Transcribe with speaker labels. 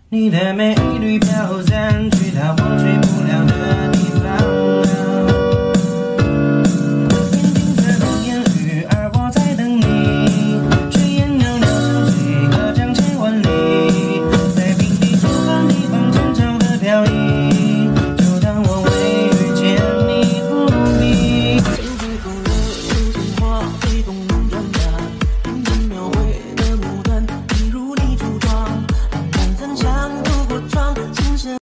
Speaker 1: 你的美丽飘散，吹到我吹不了的